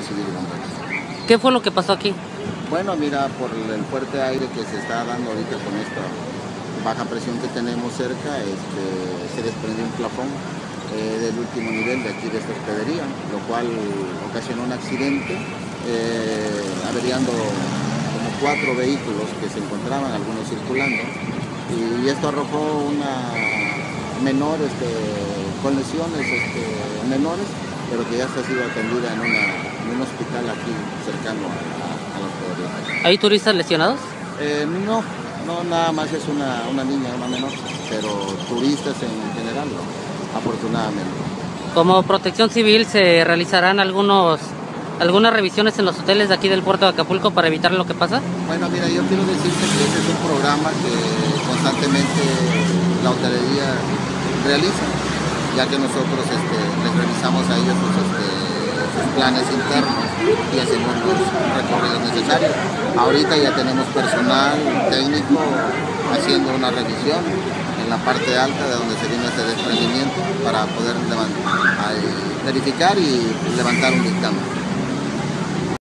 Civil y Bomberos. ¿Qué fue lo que pasó aquí? Bueno, mira, por el fuerte aire que se está dando ahorita con esta baja presión que tenemos cerca, se desprendió un plafón del último nivel de aquí de esta hospedería, lo cual ocasionó un accidente, averiando como 4 vehículos que se encontraban, algunos circulando, y esto arrojó una menor, con lesiones menores, pero que ya está sido atendida en un hospital aquí cercano a la hospedería. ¿Hay turistas lesionados? No, nada más es una niña, una menor, pero turistas en general no, afortunadamente. Como Protección Civil, ¿se realizarán algunas revisiones en los hoteles de aquí del puerto de Acapulco para evitar lo que pasa? Bueno, mira, yo quiero decirte que este es un programa que constantemente la hotelería realiza, ya que nosotros les revisamos a ellos sus planes internos y hacemos los recorridos necesarios. Ahorita ya tenemos personal técnico haciendo una revisión en la parte alta de donde se vino este desprendimiento para poder verificar y levantar un dictamen.